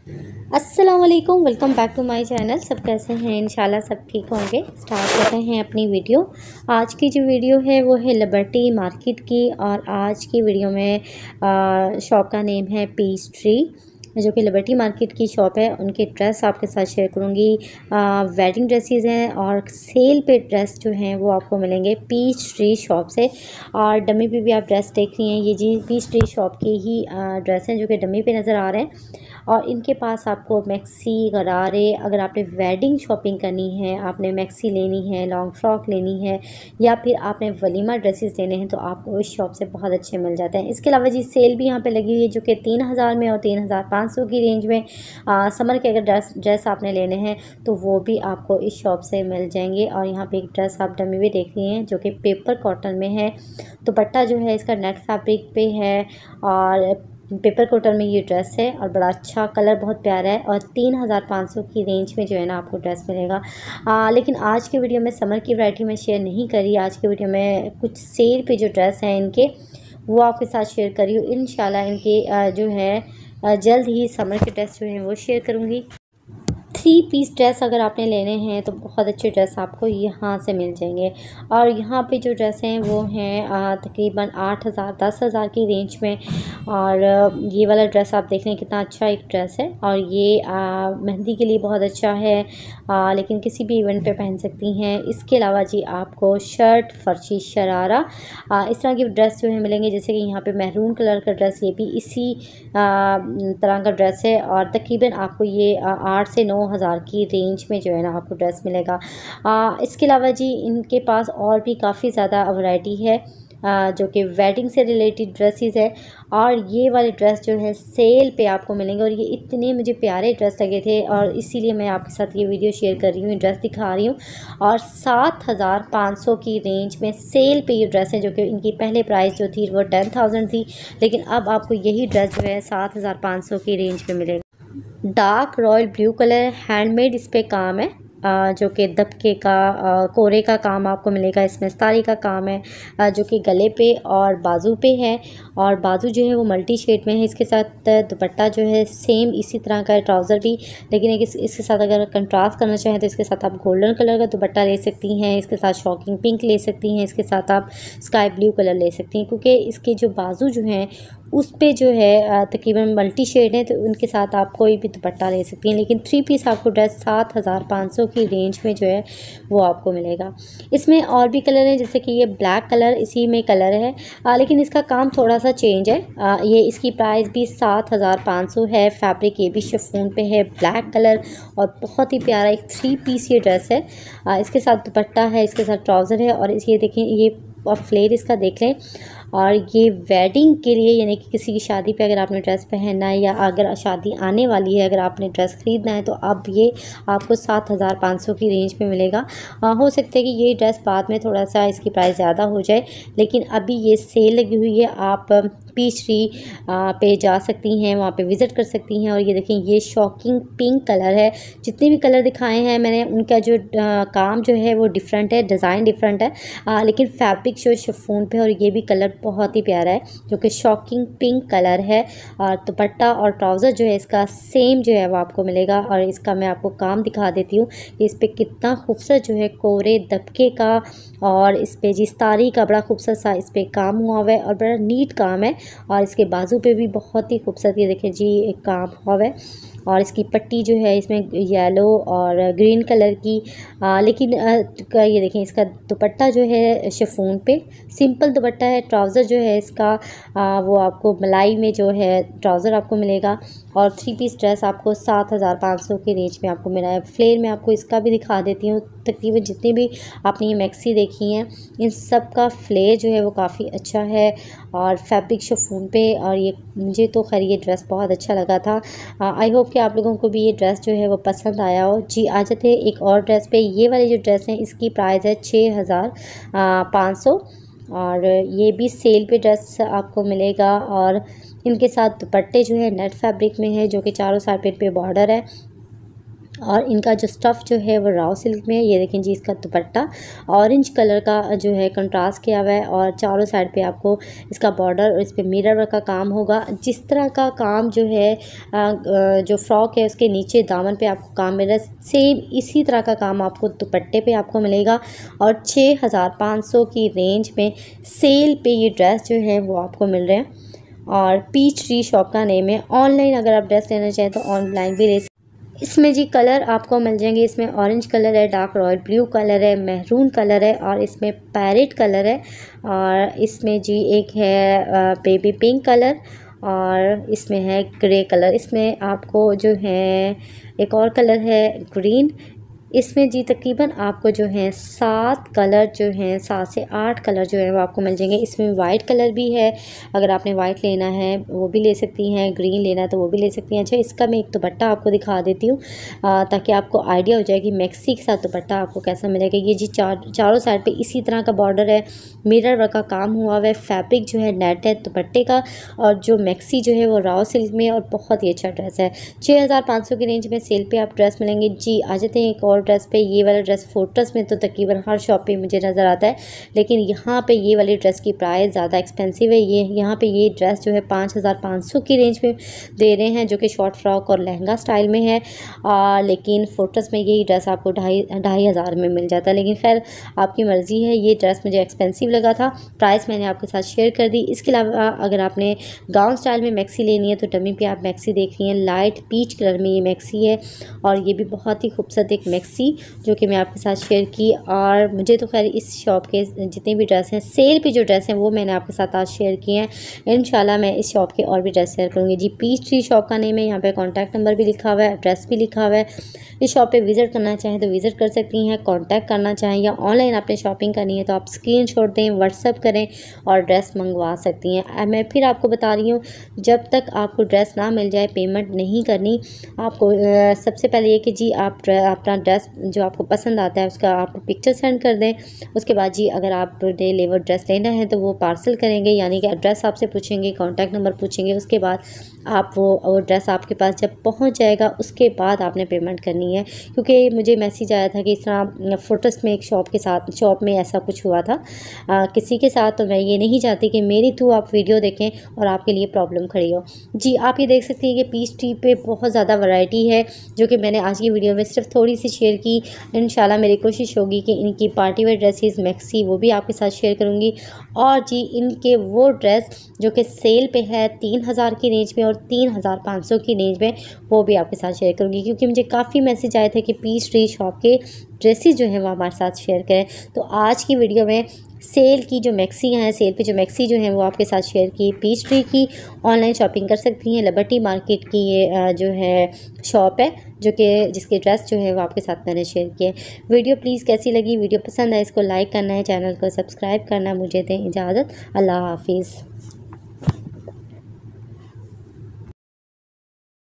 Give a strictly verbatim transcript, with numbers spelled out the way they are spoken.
अस्सलाम वालेकुम, welcome back to my channel. सब कैसे हैं? इंशाल्लाह सब ठीक होंगे। स्टार्ट करते हैं अपनी वीडियो। आज की जो वीडियो है वो है लिबर्टी मार्केट की, और आज की वीडियो में शॉप का नेम है पीच ट्री, जो कि लिबर्टी मार्केट की शॉप है। उनके ड्रेस आपके साथ शेयर करूँगी। वेडिंग ड्रेसेस हैं और सेल पे ड्रेस जो हैं वो आपको मिलेंगे पीच ट्री शॉप से। और डमी पे भी आप ड्रेस देख रही हैं, ये जी पीच ट्री शॉप की ही ड्रेस हैं जो कि डमी पे नज़र आ रहे हैं। और इनके पास आपको मैक्सी, गरारे, अगर आपने वेडिंग शॉपिंग करनी है, आपने मैक्सी लेनी है, लॉन्ग फ्रॉक लेनी है, या फिर आपने वलीमा ड्रेसेस लेने हैं, तो आपको इस शॉप से बहुत अच्छे मिल जाते हैं। इसके अलावा जी सेल भी यहाँ पे लगी हुई है, जो कि तीन हज़ार में और तीन हज़ार पाँच सौ की रेंज में आ, समर के अगर ड्रेस ड्रेस आपने लेने हैं तो वो भी आपको इस शॉप से मिल जाएंगे। और यहाँ पे एक ड्रेस आप डमी भी देख रही हैं जो कि पेपर कॉटन में है। दुपट्टा जो है इसका नेट फैब्रिक पे है और पेपर कॉटन में ये ड्रेस है, और बड़ा अच्छा कलर, बहुत प्यारा है। और तीन हज़ार पाँच सौ की रेंज में जो है ना आपको ड्रेस मिलेगा। आ, लेकिन आज के वीडियो में समर की वैरायटी में शेयर नहीं करी। आज के वीडियो में कुछ सेल पे जो ड्रेस हैं इनके, वो आपके साथ शेयर करी हूँ। इंशाल्लाह इनके आ, जो है आ, जल्द ही समर के ड्रेस जो हैं वो शेयर करूँगी। थ्री पीस ड्रेस अगर आपने लेने हैं तो बहुत अच्छे ड्रेस आपको यहाँ से मिल जाएंगे। और यहाँ पे जो ड्रेस हैं वो हैं तकरीबन आठ हज़ार दस हज़ार की रेंज में। और ये वाला ड्रेस आप देख लें कितना अच्छा एक ड्रेस है, और ये आ, मेहंदी के लिए बहुत अच्छा है, आ, लेकिन किसी भी इवेंट पे पहन सकती हैं। इसके अलावा जी आपको शर्ट, फर्शी, शरारा, आ, इस तरह के ड्रेस जो है मिलेंगे। जैसे कि यहाँ पे मैरून कलर का ड्रेस, ये भी इसी आ, तरह का ड्रेस है, और तकरीबन आपको ये आठ से नौ हज़ार की रेंज में जो है ना आपको ड्रेस मिलेगा। आ, इसके अलावा जी इनके पास और भी काफ़ी ज़्यादा वैरायटी है आ, जो कि वेडिंग से रिलेटेड ड्रेसेस है। और ये वाले ड्रेस जो है सेल पे आपको मिलेंगे, और ये इतने मुझे प्यारे ड्रेस लगे थे, और इसीलिए मैं आपके साथ ये वीडियो शेयर कर रही हूँ, ड्रेस दिखा रही हूँ। और सात हज़ार पाँच सौ की रेंज में सेल पे ये ड्रेस है, जो कि इनकी पहले प्राइस जो थी वो टेन थाउजेंड थी, लेकिन अब आपको यही ड्रेस जो है सात हज़ार पाँच सौ की रेंज में मिलेगा। Dark royal blue colour, handmade इस पे काम है, आ, जो कि दबके का आ, कोरे का काम आपको मिलेगा। इसमें सितारी का काम है, आ, जो कि गले पे और बाजू पे है, और बाजू जो है वो मल्टी शेड में है। इसके साथ दुपट्टा जो है सेम इसी तरह का है, ट्राउज़र भी। लेकिन एक इस, इसके साथ अगर कंट्रास्ट करना चाहें तो इसके साथ आप गोल्डन कलर का दुपट्टा ले सकती हैं, इसके साथ शॉकिंग पिंक ले सकती हैं, इसके साथ आप स्काई ब्लू कलर ले सकती हैं, क्योंकि इसके जो बाजू जो हैं उस पे जो है तकरीबन मल्टी शेड है, तो उनके साथ आप कोई भी दुपट्टा ले सकती हैं। लेकिन थ्री पीस आपको ड्रेस सात हज़ार पाँच सौ की रेंज में जो है वो आपको मिलेगा। इसमें और भी कलर हैं, जैसे कि ये ब्लैक कलर इसी में कलर है, आ, लेकिन इसका काम थोड़ा सा चेंज है। आ, ये इसकी प्राइस भी सात हज़ार पाँच सौ है। फैब्रिक ये भी शिफॉन पे है, ब्लैक कलर, और बहुत ही प्यारा एक थ्री पीस ये ड्रेस है। आ, इसके साथ दुपट्टा है, इसके साथ ट्राउज़र है, और इस ये देखें, ये और फ्लेयर इसका देख लें। और ये वेडिंग के लिए, यानी कि किसी की शादी पे अगर आपने ड्रेस पहनना है, या अगर शादी आने वाली है, अगर आपने ड्रेस ख़रीदना है, तो अब ये आपको सात हज़ार पाँच सौ की रेंज में मिलेगा। आ, हो सकता है कि ये ड्रेस बाद में थोड़ा सा इसकी प्राइस ज़्यादा हो जाए, लेकिन अभी ये सेल लगी हुई है। आप पीच ट्री पे जा सकती हैं, वहाँ पे विज़िट कर सकती हैं। और ये देखें, ये शॉकिंग पिंक कलर है। जितने भी कलर दिखाए हैं मैंने, उनका जो आ, काम जो है वो डिफरेंट है, डिज़ाइन डिफरेंट है, आ, लेकिन फैब्रिक जो शिफॉन पे, और ये भी कलर बहुत ही प्यारा है, जो कि शॉकिंग पिंक कलर है। और दुपट्टा और ट्राउज़र जो है इसका सेम जो है वो आपको मिलेगा। और इसका मैं आपको काम दिखा देती हूँ कि इस पर कितना खूबसूरत जो है कोरे दबके का, और इस पे जिस्तारी का बड़ा खूबसूरत सा इस पर काम हुआ हुआ है, और बड़ा नीट काम है। और इसके बाजू पे भी बहुत ही खूबसूरत, ये देखें जी, एक काम हुआ हुआ है। और इसकी पट्टी जो है इसमें येलो और ग्रीन कलर की, आ, लेकिन आ, ये देखें, इसका दुपट्टा जो है शिफॉन पे सिंपल दुपट्टा है। ट्राउज़र जो है इसका आ, वो आपको मलाई में जो है ट्राउज़र आपको मिलेगा। और थ्री पीस ड्रेस आपको सात हज़ार पाँच सौ की रेंज में आपको मिला है। फ्लेयर में आपको इसका भी दिखा देती हूँ। तकरीबन जितनी भी आपने ये मैक्सी देखी हैं, इन सब का फ्लेयर जो है वो काफ़ी अच्छा है, और फैब्रिक शिफॉन पे। और ये मुझे तो खैर ये ड्रेस बहुत अच्छा लगा था। आई होप कि आप लोगों को भी ये ड्रेस जो है वो पसंद आया हो। जी आ जाते हैं एक और ड्रेस पे। ये वाली जो ड्रेस है इसकी प्राइस है छः हज़ार पाँच सौ, और ये भी सेल पे ड्रेस आपको मिलेगा। और इनके साथ दुपट्टे जो है नेट फैब्रिक में है, जो कि चारों साइड पे बॉर्डर है। और इनका जो स्टफ़ जो है वो राव सिल्क में है। ये देखें जी, इसका दुपट्टा ऑरेंज कलर का जो है कंट्रास्ट किया हुआ है और चारों साइड पे आपको इसका बॉर्डर और इस पे मिरर वर्क का काम होगा। जिस तरह का काम जो है जो फ्रॉक है उसके नीचे दामन पे आपको काम मिल रहा है, सेम इसी तरह का काम आपको दुपट्टे पे आपको मिलेगा। और छः हज़ार पाँच सौ की रेंज में सेल पे ये ड्रेस जो है वो आपको मिल रहे हैं। और पीच ट्री शॉप का नेम है। ऑनलाइन अगर आप ड्रेस लेना चाहें तो ऑनलाइन भी ले सकते। इसमें जी कलर आपको मिल जाएंगे। इसमें ऑरेंज कलर है, डार्क रॉयल ब्लू कलर है, मैरून कलर है और इसमें पैरेट कलर है। और इसमें जी एक है बेबी पिंक कलर और इसमें है ग्रे कलर। इसमें आपको जो है एक और कलर है ग्रीन। इसमें जी तकरीबन आपको जो है सात कलर जो हैं, सात से आठ कलर जो है वो आपको मिल जाएंगे। इसमें वाइट कलर भी है, अगर आपने वाइट लेना है वो भी ले सकती हैं, ग्रीन लेना है तो वो भी ले सकती हैं। अच्छा, इसका मैं एक दुपट्टा आपको दिखा देती हूँ ताकि आपको आइडिया हो जाए कि मैक्सी के साथ दुपट्टा आपको कैसा मिलेगा। ये जी चार चारों साइड पर इसी तरह का बॉर्डर है, मिरर वर्क का काम हुआ हुआ है, फैब्रिक जो है नेट है दुपट्टे का। और जो मैक्सी जो है वो राव सिल्क में और बहुत ही अच्छा ड्रेस है। छः हज़ार पाँच सौ की रेंज में सेल पे आप ड्रेस मिलेंगे। जी आ जाते हैं एक और ड्रेस पे। ये वाला ड्रेस फोटोस में तो तकरीबन हर शॉप पे मुझे नज़र आता है, लेकिन यहाँ पे ये वाली ड्रेस की प्राइस ज़्यादा एक्सपेंसिव है। ये यहाँ पे ये ड्रेस जो है पाँच हज़ार पाँच सौ की रेंज में दे रहे हैं, जो कि शॉर्ट फ्रॉक और लहंगा स्टाइल में है। आ, लेकिन फोटोस में यही ड्रेस आपको ढाई ढाई हज़ार में मिल जाता है। लेकिन खैर आपकी मर्ज़ी है। ये ड्रेस मुझे एक्सपेंसिव लगा था, प्राइस मैंने आपके साथ शेयर कर दी। इसके अलावा अगर आपने गाउन स्टाइल में मैक्सी लेनी है तो डमी पे आप मैक्सी देख रही हैं। लाइट पीच कलर में ये मैक्सी है और ये भी बहुत ही खूबसूरत एक मैक्सी जो कि मैं आपके साथ शेयर की। और मुझे तो खैर इस शॉप के जितने भी ड्रेस हैं, सेल पे जो ड्रेस हैं वो मैंने आपके साथ आज शेयर किए हैं। इंशाल्लाह मैं इस शॉप के और भी ड्रेस शेयर करूँगी। जी पीच ट्री शॉप का नेम है। यहाँ पे कॉन्टैक्ट नंबर भी लिखा हुआ है, एड्रेस भी लिखा हुआ है। इस शॉप पे विज़िट करना चाहें तो विज़िट कर सकती हैं, कॉन्टैक्ट करना चाहें या ऑनलाइन आपने शॉपिंग करनी है तो आप स्क्रीनशॉट दें, व्हाट्सअप करें और ड्रेस मंगवा सकती हैं। मैं फिर आपको बता रही हूँ, जब तक आपको ड्रेस ना मिल जाए पेमेंट नहीं करनी आपको। आ, सबसे पहले ये कि जी आप अपना ड्रेस जो आपको पसंद आता है उसका आप पिक्चर सेंड कर दें। उसके बाद जी अगर आपने लेवर ड्रेस लेना है तो वो पार्सल करेंगे, यानी कि एड्रेस आपसे पूछेंगे, कॉन्टैक्ट नंबर पूछेंगे। उसके बाद आप वो वो ड्रेस आपके पास जब पहुंच जाएगा उसके बाद आपने पेमेंट करनी है। क्योंकि मुझे मैसेज आया था कि इस तरह फोटोस में एक शॉप के साथ शॉप में ऐसा कुछ हुआ था आ, किसी के साथ। तो मैं ये नहीं चाहती कि मेरी थ्रू आप वीडियो देखें और आपके लिए प्रॉब्लम खड़ी हो। जी आप ये देख सकती हैं कि पीच ट्री पे बहुत ज़्यादा वैरायटी है, जो कि मैंने आज की वीडियो में सिर्फ थोड़ी सी शेयर की। इंशाल्लाह मेरी कोशिश होगी कि इनकी पार्टी वेयर ड्रेसेस मैक्सी वो भी आपके साथ शेयर करूँगी। और जी इनके वो ड्रेस जो कि सेल पे है तीन हज़ार की रेंज में और तीन हज़ार पाँच सौ की रेंज में, वो भी आपके साथ शेयर करूँगी। क्योंकि मुझे काफ़ी मैसेज आए थे कि पीच ट्री शॉप के ड्रेसेस जो हैं वो हमारे साथ शेयर करें। तो आज की वीडियो में सेल की जो मैक्सी हैं, सेल पे जो मैक्सी जो हैं वो आपके साथ शेयर की। पीच ट्री की ऑनलाइन शॉपिंग कर सकती हैं। लिबर्टी मार्केट की ये जो है शॉप है, जो कि जिसके ड्रेस जो है वो आपके साथ मैंने शेयर किए। वीडियो प्लीज़ कैसी लगी? वीडियो पसंद है इसको लाइक करना है, चैनल को सब्सक्राइब करना है। मुझे दें इजाज़त, अल्लाह हाफिज़।